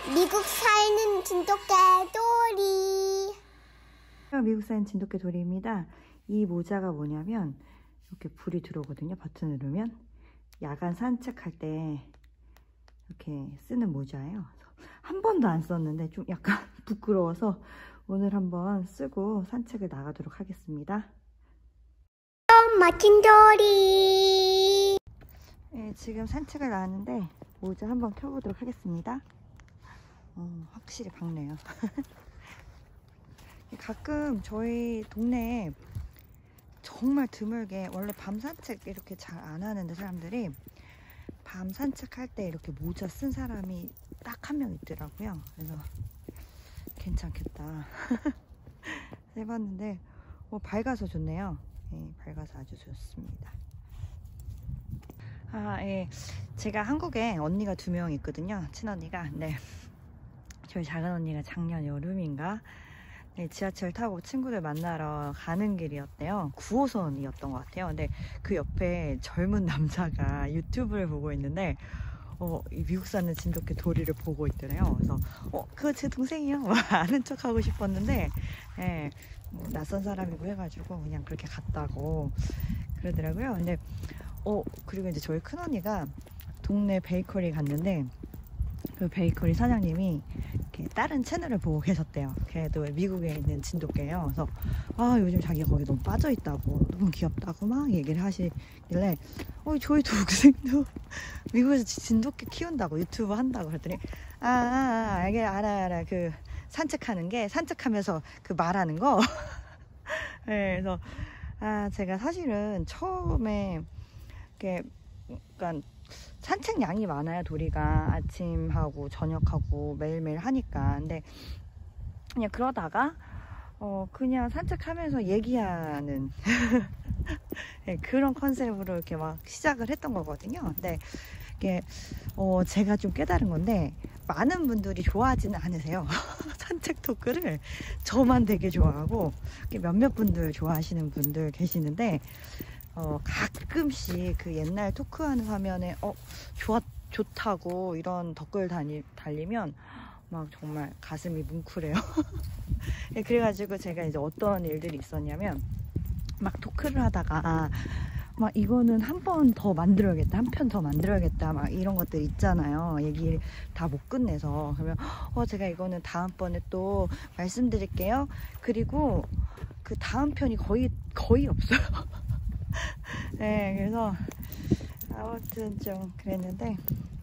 미국 사는 진돗개 도리. 미국 사는 진돗개 도리입니다. 이 모자가 뭐냐면 이렇게 불이 들어오거든요. 버튼 누르면 야간 산책할 때 이렇게 쓰는 모자예요. 한 번도 안 썼는데 좀 약간 부끄러워서 오늘 한번 쓰고 산책을 나가도록 하겠습니다. 멋진 도리. 네, 지금 산책을 나왔는데 모자 한번 켜보도록 하겠습니다. 확실히 밝네요. 가끔 저희 동네에 정말 드물게, 원래 밤 산책 이렇게 잘 안 하는데 사람들이 밤 산책할 때 이렇게 모자 쓴 사람이 딱 한 명 있더라고요. 그래서 괜찮겠다 해봤는데 밝아서 좋네요. 네, 밝아서 아주 좋습니다. 예. 제가 한국에 언니가 2명 있거든요. 친언니가. 네. 저희 작은 언니가 작년 여름인가 네, 지하철 타고 친구들 만나러 가는 길이었대요. 9호선이었던 것 같아요. 근데 그 옆에 젊은 남자가 유튜브를 보고 있는데 이 미국 사는 진돗개 도리를 보고 있더래요. 그래서 그거 제 동생이요. 아는 척 하고 싶었는데 예, 낯선 사람이고 해가지고 그냥 그렇게 갔다고 그러더라고요. 근데 그리고 이제 저희 큰언니가 동네 베이커리 갔는데 그 베이커리 사장님이 이렇게 다른 채널을 보고 계셨대요. 걔도 미국에 있는 진돗개예요. 그래서 요즘 자기가 거기 너무 빠져있다고, 너무 귀엽다고 막 얘기를 하시길래 저희 동생도 미국에서 진돗개 키운다고, 유튜브 한다고 그랬더니 알아 그 산책하면서 그 말하는 거. 네, 그래서 제가 사실은 처음에 이렇게 약간 산책량이 많아요. 도리가 아침하고 저녁하고 매일매일 하니까. 근데 그냥 그러다가 그냥 산책하면서 얘기하는 네, 그런 컨셉으로 이렇게 막 시작을 했던 거거든요. 근데 이게 제가 좀 깨달은 건데 많은 분들이 좋아하지는 않으세요. 산책 토크를 저만 되게 좋아하고 몇몇 분들 좋아하시는 분들 계시는데 가끔씩 그 옛날 토크하는 화면에 좋다고 이런 댓글 달리면 막 정말 가슴이 뭉클해요. 네, 그래가지고 제가 이제 어떤 일들이 있었냐면 막 토크를 하다가 막 이거는 한 번 더 만들어야겠다, 한 편 더 만들어야겠다, 막 이런 것들 있잖아요. 얘기를 다 못 끝내서. 그러면 제가 이거는 다음번에 또 말씀드릴게요. 그리고 그 다음 편이 거의 없어요. 네, 그래서 아무튼 좀 그랬는데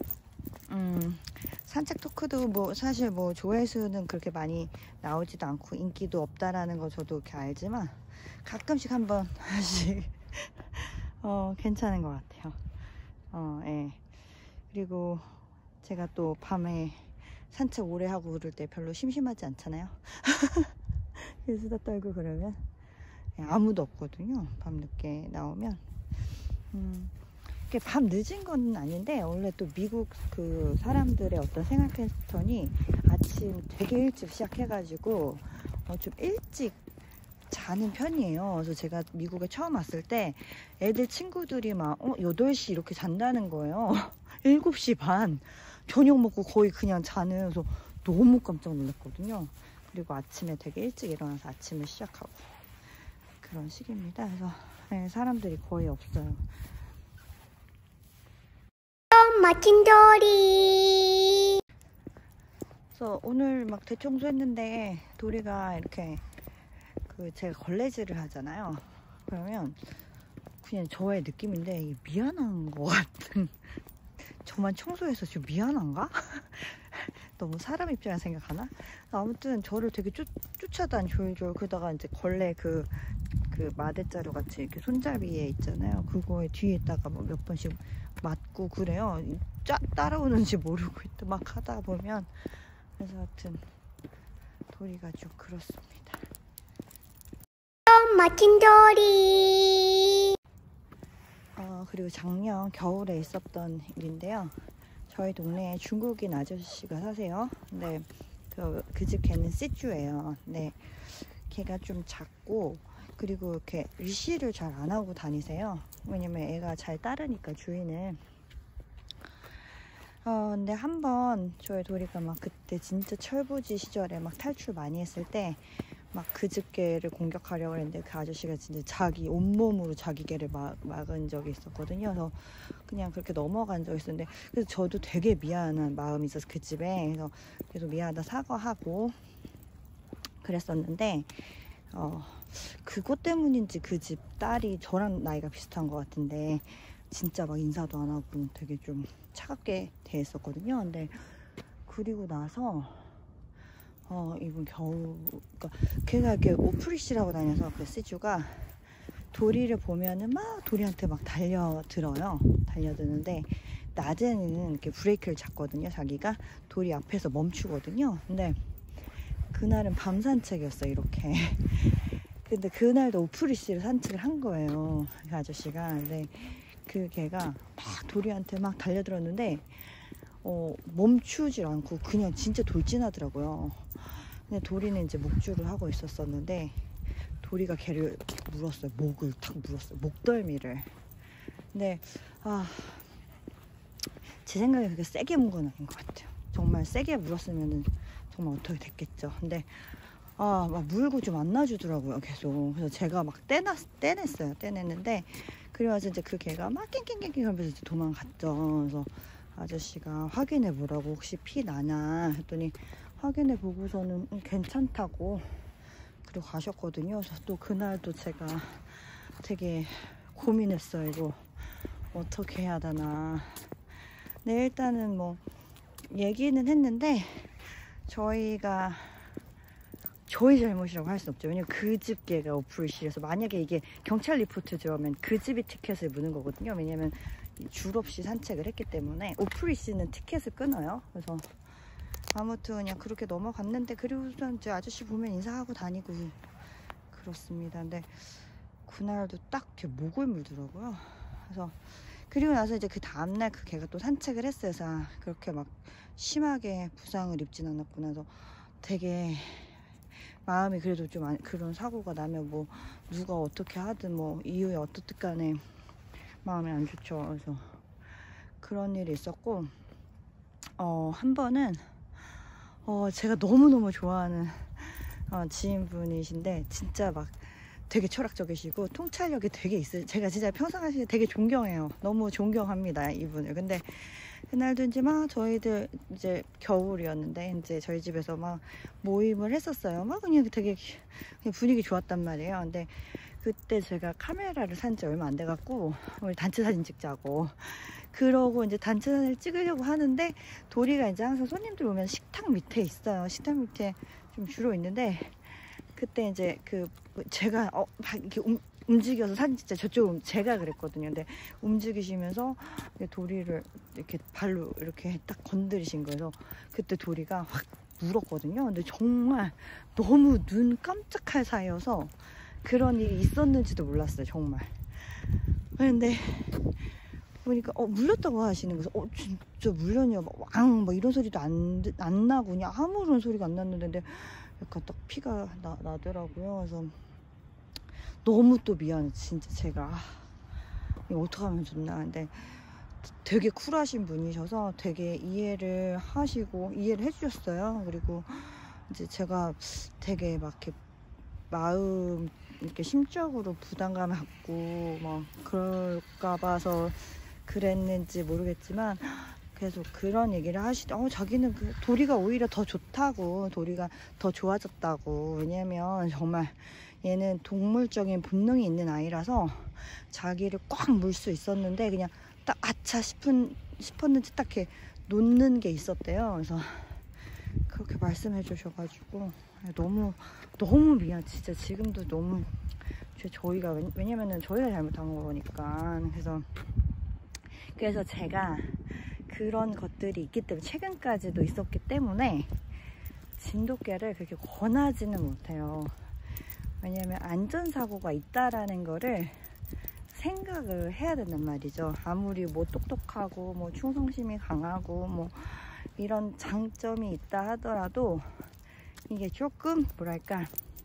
산책 토크도 사실 조회수는 그렇게 많이 나오지도 않고 인기도 없다라는 거 저도 이렇게 알지만 가끔씩 한번 다시 괜찮은 것 같아요. 예. 그리고 제가 또 밤에 산책 오래 하고 그럴 때 별로 심심하지 않잖아요. 수다 떨고 그러면 아무도 없거든요. 밤 늦게 나오면. 밤 늦은 건 아닌데 원래 또 미국 그 사람들의 어떤 생활 패턴이 아침 되게 일찍 시작해가지고 좀 일찍 자는 편이에요. 그래서 제가 미국에 처음 왔을 때 애들 친구들이 막 8시 이렇게 잔다는 거예요. 7시 반 저녁 먹고 거의 그냥 자는. 그래서 너무 깜짝 놀랐거든요. 그리고 아침에 되게 일찍 일어나서 아침을 시작하고 그런 시기입니다. 그래서 네, 사람들이 거의 없어요. 멋진 도리. 그래서 오늘 막 대청소했는데 도리가 이렇게 제가 걸레질을 하잖아요. 그러면 그냥 저의 느낌인데 미안한 것 같은. 저만 청소해서 지금 미안한가? 너무 사람 입장에서 생각하나? 아무튼 저를 되게 쫓아다니 졸졸. 그러다가 이제 걸레 그 마대자루 같이 이렇게 손잡이에 있잖아요. 그거에 뒤에다가 몇 번씩 맞고 그래요. 따라오는지 모르고 있다 막 하다 보면. 그래서 하여튼 도리가 좀 그렇습니다. 멋진 도리. 그리고 작년 겨울에 있었던 일인데요. 저희 동네에 중국인 아저씨가 사세요. 근데 그 집 개는 시쭈예요. 네, 걔가 좀 작고 그리고 이렇게 리시를 잘 안 하고 다니세요. 왜냐면 애가 잘 따르니까 주인을. 근데 한번 저희 도리가 막 그때 진짜 철부지 시절에 막 탈출 많이 했을 때 막 그 집 개를 공격하려고 했는데 그 아저씨가 진짜 자기 온몸으로 자기 개를 막은 적이 있었거든요. 그래서 그냥 그렇게 넘어간 적이 있었는데, 그래서 저도 되게 미안한 마음이 있어서 그 집에, 그래서 계속 미안하다 사과하고 그랬었는데, 그것 때문인지 그 집 딸이 저랑 나이가 비슷한 것 같은데 진짜 막 인사도 안 하고 되게 좀 차갑게 대했었거든요. 근데 그리고 나서 이분 겨우, 그러니까 걔가 이렇게 오프리시라고 다녀서 그 시주가 도리를 보면은 막 도리한테 막 달려드는데 낮에는 이렇게 브레이크를 잡거든요. 자기가 도리 앞에서 멈추거든요. 근데 그날은 밤 산책이었어요, 이렇게. 근데 그날도 오프리시를 산책을 한 거예요, 그 아저씨가. 근데 그 개가 막 도리한테 막 달려들었는데 멈추질 않고 그냥 진짜 돌진하더라고요. 근데 도리는 이제 목줄을 하고 있었었는데 도리가 걔를 물었어요. 목을 탁 물었어요. 목덜미를. 근데 제 생각에 그게 세게 문 건 아닌 것 같아요. 정말 세게 물었으면은 정말 어떻게 됐겠죠. 근데 막 물고 좀 안 놔주더라고요, 계속. 그래서 제가 막 떼냈어요. 떼냈는데 그래가지고 이제 그 개가 막 낑낑낑낑 하면서 이제 도망갔죠. 그래서 아저씨가 확인해 보라고, 혹시 피 나냐 했더니 확인해 보고서는 괜찮다고 그리고 가셨거든요. 그래서 또 그날도 제가 되게 고민했어요. 이거 어떻게 해야 되나. 네, 일단은 뭐 얘기는 했는데 저희가 저희 잘못이라고 할 수 없죠. 왜냐면 그 집 개가 오프리시라서 만약에 이게 경찰 리포트 들어오면 그 집이 티켓을 무는 거거든요. 왜냐면 줄 없이 산책을 했기 때문에 오프리시는 티켓을 끊어요. 그래서 아무튼 그냥 그렇게 넘어갔는데, 그리고 이제 아저씨 보면 인사하고 다니고 그렇습니다. 근데 그날도 딱 제 목을 물더라고요. 그래서 그리고 나서 이제 그 다음날 그 개가 또 산책을 했어요. 그래서 그렇게 막 심하게 부상을 입진 않았구나. 그래서 되게 마음이 그래도 좀 그런 사고가 나면 뭐 누가 어떻게 하든 뭐 이유에 어떻든 간에 마음이 안 좋죠. 그래서 그런 일이 있었고, 한 번은 제가 너무너무 좋아하는 지인분이신데 진짜 막 되게 철학적이시고 통찰력이 되게 있어요. 제가 진짜 평상시에 되게 존경해요. 너무 존경합니다, 이분을. 근데 그날도 이제 막 저희들 이제 겨울이었는데 이제 저희 집에서 막 모임을 했었어요. 막 그냥 되게 그냥 분위기 좋았단 말이에요. 근데 그때 제가 카메라를 산 지 얼마 안 돼갖고 우리 단체 사진 찍자고 그러고 이제 단체 사진을 찍으려고 하는데 도리가 이제 항상 손님들 오면 식탁 밑에 있어요. 식탁 밑에 좀 주로 있는데 그때 이제 제가 막 이렇게 움직여서 사진 진짜 저쪽 제가 그랬거든요. 근데 움직이시면서 도리를 이렇게 발로 이렇게 딱 건드리신 거예요. 그때 도리가 확 물었거든요. 근데 정말 너무 눈 깜짝할 사이여서 그런 일이 있었는지도 몰랐어요, 정말. 근데 보니까 물렸다고 하시는 거예요. 진짜 물렸냐, 막 이런 소리도 안 나고 그냥 아무런 소리가 안 났는데 근데 약간 딱 피가 나더라고요. 그래서 너무 또 미안해, 진짜 제가. 이거 어떡하면 좋나. 근데 되게 쿨하신 분이셔서 되게 이해를 해주셨어요. 그리고 이제 제가 되게 막 이렇게 마음, 이렇게 심적으로 부담감을 갖고 막 그럴까 봐서 그랬는지 모르겠지만 계속 그런 얘기를 자기는 도리가 오히려 더 좋다고, 도리가 더 좋아졌다고. 왜냐면 정말 얘는 동물적인 본능이 있는 아이라서 자기를 꽉 물 수 있었는데 그냥 딱 아차 싶었는지 딱 이렇게 놓는 게 있었대요. 그래서 그렇게 말씀해 주셔가지고 너무 미안. 진짜 지금도 너무 저희가, 왜냐면은 저희가 잘못한 거니까. 그래서 제가 그런 것들이 있기 때문에, 최근까지도 있었기 때문에 진돗개를 그렇게 권하지는 못해요. 왜냐면 안전사고가 있다라는 거를 생각을 해야 된단 말이죠. 아무리 뭐 똑똑하고 뭐 충성심이 강하고 뭐 이런 장점이 있다 하더라도 이게 조금 뭐랄까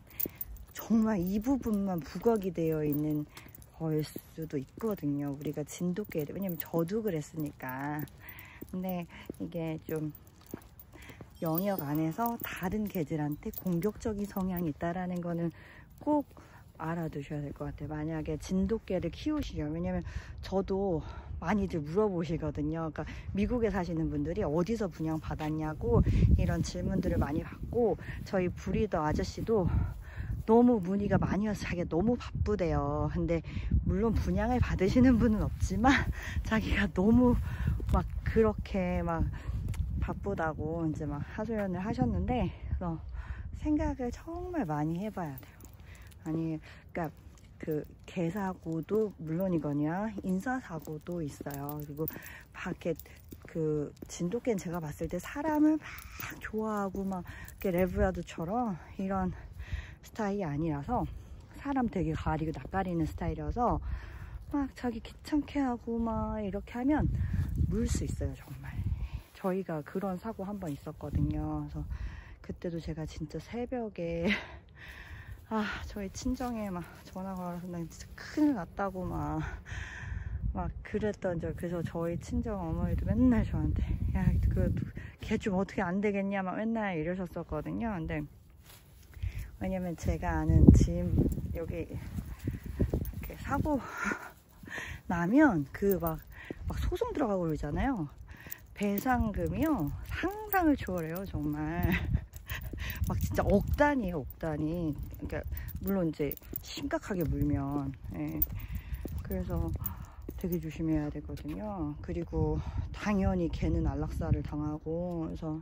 정말 이 부분만 부각이 되어 있는 거일 수도 있거든요. 우리가 진돗개를, 왜냐면 저도 그랬으니까. 근데 이게 좀 영역 안에서 다른 개들한테 공격적인 성향이 있다라는 거는 꼭 알아두셔야 될 것 같아요. 만약에 진돗개를 키우시려면, 왜냐면 저도 많이들 물어보시거든요. 그러니까 미국에 사시는 분들이 어디서 분양 받았냐고 이런 질문들을 많이 받고, 저희 브리더 아저씨도 너무 문의가 많이 와서 자기가 너무 바쁘대요. 근데 물론 분양을 받으시는 분은 없지만 자기가 너무 막 그렇게 막 바쁘다고 이제 막 하소연을 하셨는데, 그래서 생각을 정말 많이 해봐야 돼요. 아니, 그러니까 그 개사고도 물론이거냐 인사사고도 있어요. 그리고 밖에 그 진돗개는 제가 봤을 때 사람을 막 좋아하고 막 이렇게 레브라드처럼 이런 스타일이 아니라서, 사람 되게 가리고 낯가리는 스타일이어서 막 자기 귀찮게 하고 막 이렇게 하면 물 수 있어요. 정말 저희가 그런 사고 한 번 있었거든요. 그래서 그때도 제가 진짜 새벽에 저희 친정에 막 전화 걸어서 난 진짜 큰일 났다고 막 그랬던 적. 그래서 저희 친정 어머니도 맨날 저한테 야, 걔 좀 어떻게 안 되겠냐 막 맨날 이러셨었거든요. 근데 왜냐면 제가 아는 지인 여기 이렇게 사고 나면 그 막 소송 들어가고 그러잖아요. 배상금이요 상상을 초월해요. 정말 막 진짜 억 단위에요, 억 단위. 그러니까 물론 이제 심각하게 물면. 예. 그래서 되게 조심해야 되거든요. 그리고 당연히 걔는 안락사를 당하고, 그래서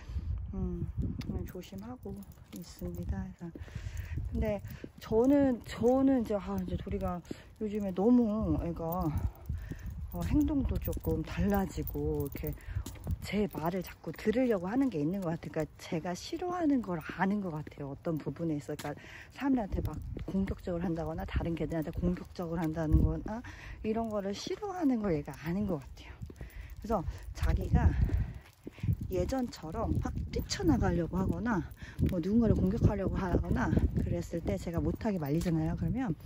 조심하고 있습니다. 그래서 근데 저는 이제 도리가 요즘에 너무 애가 행동도 조금 달라지고 이렇게 제 말을 자꾸 들으려고 하는 게 있는 것 같아요. 그러니까 제가 싫어하는 걸 아는 것 같아요. 어떤 부분에 있어. 그러니까 사람들한테 막 공격적으로 한다거나 다른 개들한테 공격적으로 한다는 거나 이런 거를 싫어하는 걸 얘가 아는 것 같아요. 그래서 자기가 예전처럼 막 뛰쳐나가려고 하거나 뭐 누군가를 공격하려고 하거나 그랬을 때 제가 못하게 말리잖아요. 그러면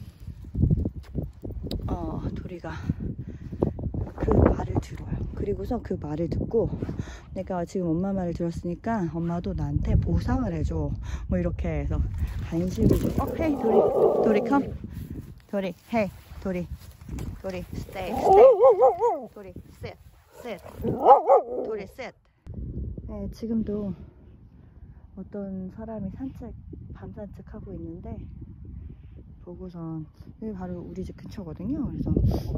도리가 그 말을 들어요. 그리고서 그 말을 듣고 내가 지금 엄마 말을 들었으니까 엄마도 나한테 보상을 해줘 뭐 이렇게 해서 간식을 줘. 헤이 도리 come. 도리 헤이 도리 stay 도리 sit 도리 sit. 네, 지금도 어떤 사람이 밤 산책하고 있는데 보고선, 여기 바로 우리 집 근처거든요. 그래서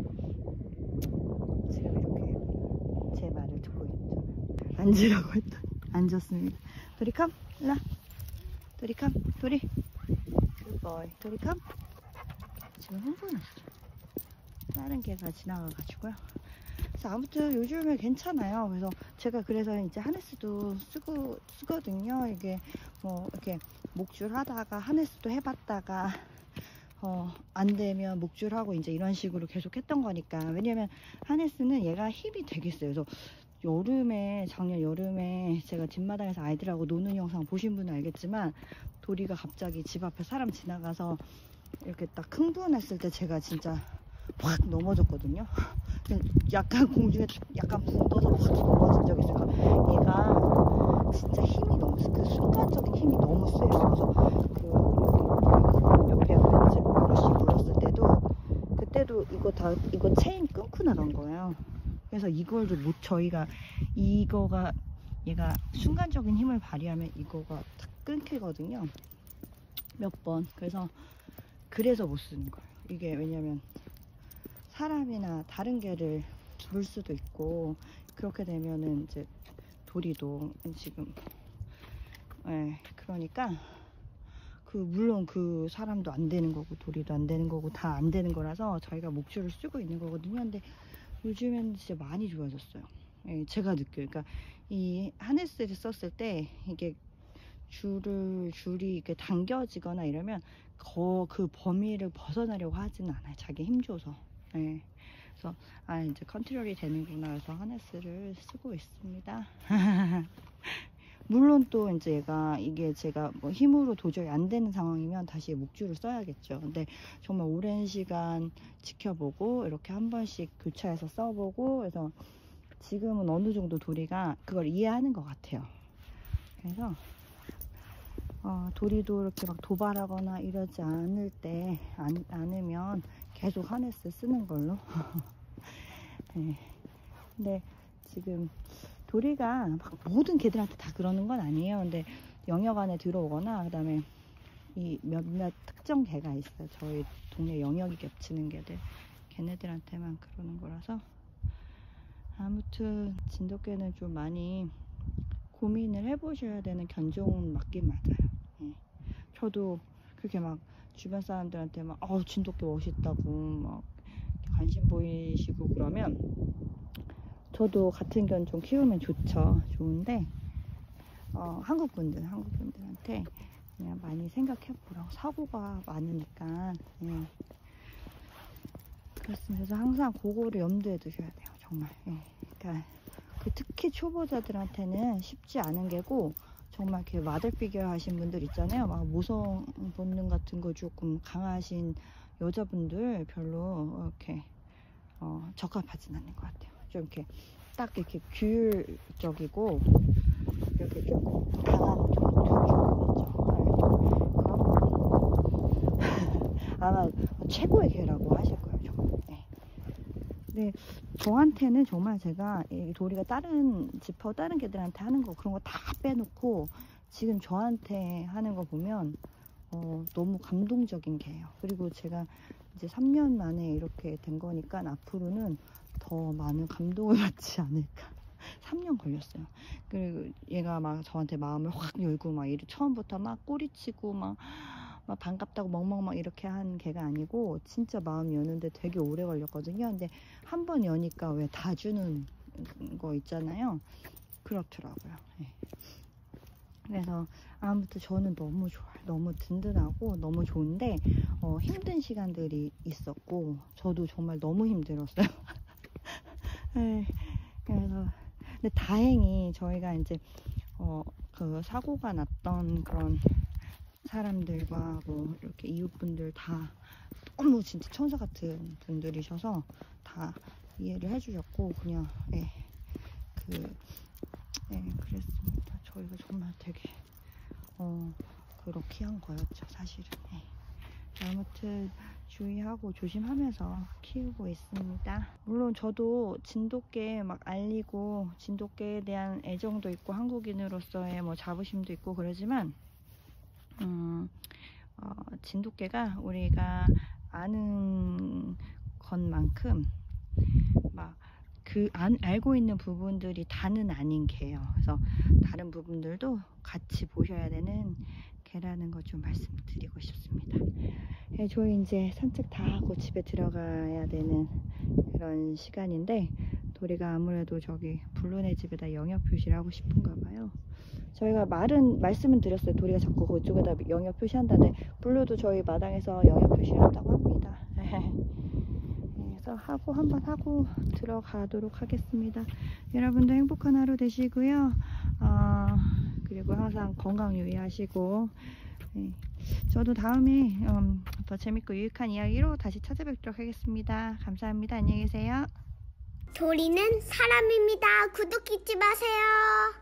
지금 이렇게 제 말을 듣고 있죠. 앉으라고 했더니 앉았습니다. 도리 컴 일로 와. 도리 컴 도리 굿보이 도리 컴. 지금 흥분했어. 다른 개가 지나가가지고요. 그래서 아무튼 요즘에 괜찮아요. 그래서 제가 그래서 이제 하네스도 쓰거든요. 이게 뭐 이렇게 목줄 하다가 하네스도 해봤다가 안 되면 목줄하고 이제 이런 식으로 계속 했던 거니까. 왜냐면 하네스는 얘가 힘이 되게 세요. 그래서 작년 여름에 제가 뒷마당에서 아이들하고 노는 영상 보신 분은 알겠지만, 도리가 갑자기 집 앞에 사람 지나가서 이렇게 딱 흥분했을 때 제가 진짜 확 넘어졌거든요. 약간 공중에 약간 붕 떠서 확 넘어진 적이 있어요. 그러니까 얘가 진짜 힘이 너무 세. 그 순간적인 힘이 너무 세요. 그래서 그 옆에 브러쉬 물었을 때도 이거 체인 끊고 나간 거예요. 그래서 이걸도 저희가 얘가 순간적인 힘을 발휘하면 이거가 딱 끊기거든요. 몇 번. 그래서 못 쓰는 거예요. 이게 왜냐면 사람이나 다른 개를 물 수도 있고, 그렇게 되면은 이제 도리도 지금 그러니까 물론 그 사람도 안 되는 거고 도리도 안 되는 거고 다 안 되는 거라서 저희가 목줄을 쓰고 있는 거거든요. 근데 요즘에는 진짜 많이 좋아졌어요. 제가 느껴요. 그러니까 이 하네스를 썼을 때 이게 줄이 이렇게 당겨지거나 이러면 그 범위를 벗어나려고 하지는 않아요. 자기 힘줘서. 그래서 이제 컨트롤이 되는구나 해서 하네스를 쓰고 있습니다. 물론 또 이제 이게 제가 뭐 힘으로 도저히 안 되는 상황이면 다시 목줄을 써야겠죠. 근데 정말 오랜 시간 지켜보고 이렇게 한 번씩 교차해서 써보고, 그래서 지금은 어느 정도 도리가 그걸 이해하는 것 같아요. 그래서 도리도 이렇게 막 도발하거나 이러지 않으면 계속 하네스 쓰는 걸로. 네. 근데 지금 도리가 막 모든 개들한테 다 그러는 건 아니에요. 근데 영역 안에 들어오거나 그다음에 이 몇몇 특정 개가 있어요. 저희 동네 영역이 겹치는 개들. 걔네들한테만 그러는 거라서. 아무튼 진돗개는 좀 많이 고민을 해보셔야 되는 견종은 맞긴 맞아요. 네. 저도 그렇게 막 주변 사람들한테 막 진돗개 멋있다고 막 관심 보이시고 그러면 저도 같은 견종 키우면 좋죠. 좋은데 한국 분들한테 그냥 많이 생각해 보라고. 사고가 많으니까. 예. 그렇습니다. 그래서 항상 그거를 염두에 두셔야 돼요. 정말. 예. 그러니까 특히 초보자들한테는 쉽지 않은 게고, 정말 이렇게 마들 피겨 하신 분들 있잖아요. 막 모성 본능 같은 거 조금 강하신 여자분들 별로 이렇게 적합하진 않는 것 같아요. 좀 이렇게 딱 이렇게 규율적이고 이렇게 조금 강한 아마 최고의 개라고 하실 거예요. 정말. 네. 근데 저한테는 정말 제가 이 도리가 다른 개들한테 하는 거 그런 거 다 빼놓고 지금 저한테 하는 거 보면 너무 감동적인 개예요. 그리고 제가 이제 3년 만에 이렇게 된 거니까 앞으로는 더 많은 감동을 받지 않을까. 3년 걸렸어요. 그리고 얘가 막 저한테 마음을 확 열고 막 처음부터 막 꼬리치고 막 반갑다고 멍멍 막 이렇게 한 개가 아니고 진짜 마음 여는데 되게 오래 걸렸거든요. 근데 한 번 여니까 왜 다 주는 거 있잖아요. 그렇더라고요. 네. 그래서 아무튼 저는 너무 좋아요. 너무 든든하고 너무 좋은데 힘든 시간들이 있었고 저도 정말 너무 힘들었어요. 네. 그래서 근데 다행히 저희가 이제 그 사고가 났던 그런 사람들과 뭐 이렇게 이웃분들 다 너무 진짜 천사 같은 분들이셔서 다 이해를 해주셨고 그냥 그랬습니다. 저희가 정말 되게 럭키한 거였죠, 사실은. 아무튼 주의하고 조심하면서 키우고 있습니다. 물론 저도 진돗개 막 알리고 진돗개에 대한 애정도 있고 한국인으로서의 뭐 자부심도 있고 그러지만 진돗개가 우리가 아는 것만큼 막 알고 있는 부분들이 다는 아닌 개예요. 그래서 다른 부분들도 같이 보셔야 되는 개라는 거 좀 말씀드리고 싶습니다. 저희 이제 산책 다 하고 집에 들어가야 되는 이런 시간인데 도리가 아무래도 저기 블루네 집에다 영역 표시를 하고 싶은가 봐요. 저희가 말씀은 드렸어요. 도리가 자꾸 그쪽에다 영역 표시한다는데 블루도 저희 마당에서 영역 표시를 한다고 합니다. 그래서 한번 하고 들어가도록 하겠습니다. 여러분도 행복한 하루 되시고요. 그리고 항상 건강 유의하시고 저도 다음에 더 재밌고 유익한 이야기로 다시 찾아뵙도록 하겠습니다. 감사합니다. 안녕히 계세요. 도리는 사람입니다. 구독 잊지 마세요.